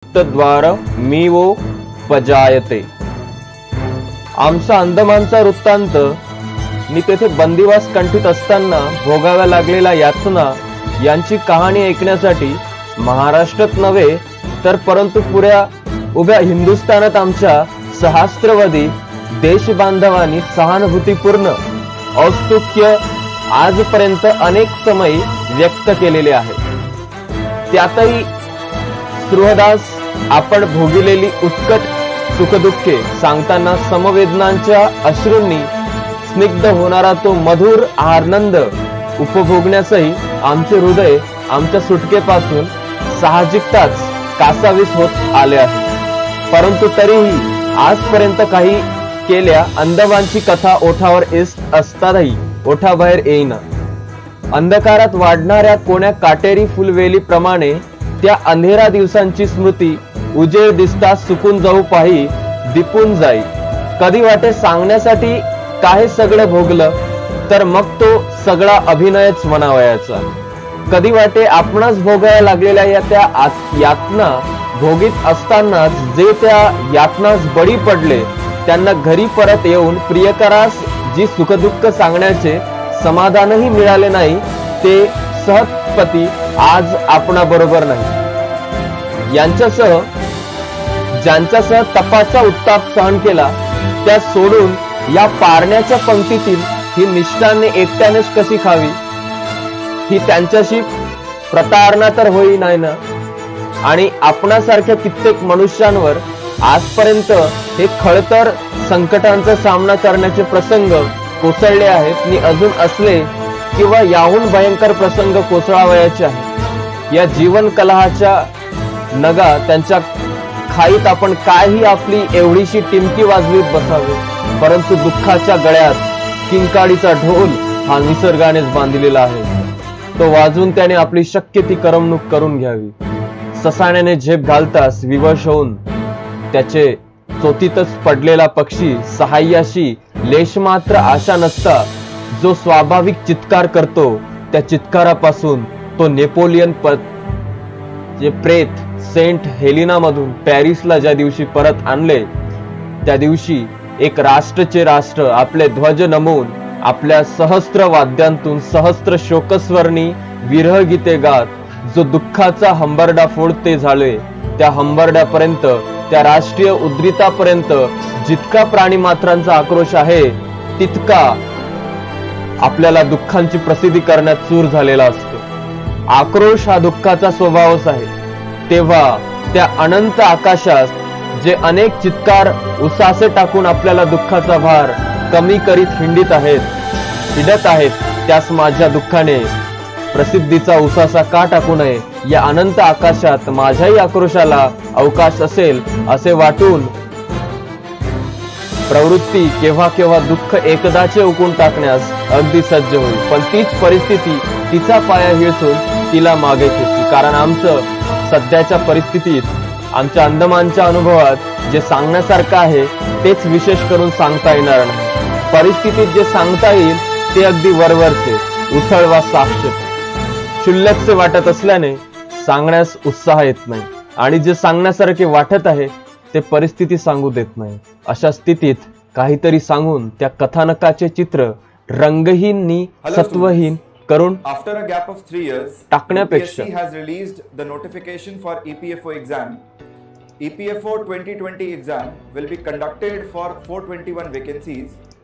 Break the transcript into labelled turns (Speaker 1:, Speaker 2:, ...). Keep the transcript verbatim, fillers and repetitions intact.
Speaker 1: गुप्तद्वारमिवो पजायते। आमचा अंदमानचा वृत्तांत मी तेथे बंदिवास कंठीत असताना भोगाव्या लागलेल्या यातना यांची कहाणी ऐकण्यासाठी महाराष्ट्रात नव्हे तर परंतु पुऱ्या उभ्या हिंदुस्थानात आमच्या सहस्त्रवादी देश बांधवांनी सहानुभूतीपूर्ण औत्सुक्य आजपर्यंत अनेक समय व्यक्त केलेले आहे। त्यातही सुहृदास आपण भोगिलेली उत्कट सुखदुःखे सांगताना समवेदनांच्या अश्रूंनी स्निग्ध होणारा तो मधुर आनंद उपभोगण्यासही आमचे हृदय आमच्या सुटकेपासून साहजिकताच कासावीस होत आले आहे। परंतु तरीही आजपर्यंत काही केल्या अंदमानची कथा ओठावर येत असतानाही ओठाबाहेर येईना। अंधकारात वाढणाऱ्या कोण्या काटेरी फुलवेलीप्रमाणे त्या अंधेरा दिवसांची स्मृती उजेड दिसता सुकून जाऊ पाही दिपून जाई। कधी वाटे सांगण्यासाठी काय सगळं भोगलं तर मग तो सगळा अभिनयच म्हणावयाचा। कधी वाटे आपणास भोगायला लागलेल्या या त्या यातना भोगीत असतानाच जे त्या यातनास बळी पडले त्यांना घरी परत येऊन प्रियकरास जी सुखदुःख सांगण्याचे समाधानही मिळाले नाही ते सहजपती आज आपणा बरोबर नाही। यांच्यासह ज्यांच्यासह तपाचा उत्ताप सहन केला त्या सोडून या पारण्याच्या पंक्तीतील ही मिष्टान्ने एकट्यानेच कशी खावी, ही त्यांच्याशी प्रतारणा तर होई नाही ना। आणि आपणासारख्या कित्येक मनुष्यांवर आजपर्यंत हे खळतर संकटांचा सामना करण्याचे प्रसंग कोसळले आहेत आणि अजून असले किंवा याहून भयंकर प्रसंग कोसळावयाचे आहे। या जीवन कलहाच्या नगा त्यांच्या खाईत आपण काहीही आपली एवढीशी टिमकी वाजवीत बसावे, परंतु दुःखाच्या गळ्यात किंकाळीचा ढोल हा निसर्गानेच बांधलेला आहे। तो वाजून त्याने आपली शक्य ती करमणूक करून घ्यावी। ससाण्याने झेप घालताच विवश होऊन त्याचे चोतीतच पडलेला पक्षी सहाय्याशी लेशमात्र आशा नसता जो स्वाभाविक चित्कार करतो त्या चित्कारापासून तो नेपोलियन जे प्रेत सेंट हेलिना मधून पॅरिसला ज्या दिवशी परत आणले त्या दिवशी एक राष्ट्रचे राष्ट्र आपले ध्वज नमवून आपल्या सहस्त्र वाद्यांतून सहस्त्र शोकस्वर्णी विरह गीते गात जो दुःखाचा हंबरडा फोडते झाले त्या हंबरड्यापर्यंत त्या राष्ट्रीय उद्रितापर्यंत जितका प्राणी मात्रांचा आक्रोश आहे तितका आपल्याला दुःखांची प्रसिद्धी करण्यात चूर झालेला असतो। आक्रोश हा दुःखाचा स्वभावच आहे। तेव्हा त्या अनंत आकाशात जे अनेक चित्कार उसासे टाकून आपल्याला दुःखाचा भार कमी करीत हिंडीत आहेत हिंडत आहेत त्यास माझ्या दुःखाने प्रसिद्धीचा उसासा का टाकू नये, या अनंत आकाशात माझ्याही आक्रोशाला अवकाश असेल असे वाटून प्रवृत्ती केव्हा केव्हा दुःख एकदाचे उकून टाकण्यास अगदी सज्ज होईल। पण तीच परिस्थिती तिचा पाया हिळसून तिला मागे खेचली। कारण आमचं सध्याच्या परिस्थितीत आमच्या अंदमानच्या अनुभवात जे सांगण्यासारखं आहे तेच विशेष करून सांगता येणार नाही। परिस्थितीत जे सांगता येईल ते अगदी वरवरचे उथळ वा साक्ष क्षुल्लकचे वाटत असल्याने सांगण्यास उत्साह येत नाही आणि जे सांगण्यासारखे वाटत आहे ते परिस्थिती सांगू देत नाही। अशा स्थितीत काहीतरी सांगून त्या कथानकाचे चित्र रंगहीन सत्वहीन करून
Speaker 2: after a gap of three years
Speaker 1: टाकण्यापेक्षा
Speaker 2: U P S C has released the notification for E P F O exam. E P F O twenty twenty exam will be conducted for four hundred twenty-one vacancies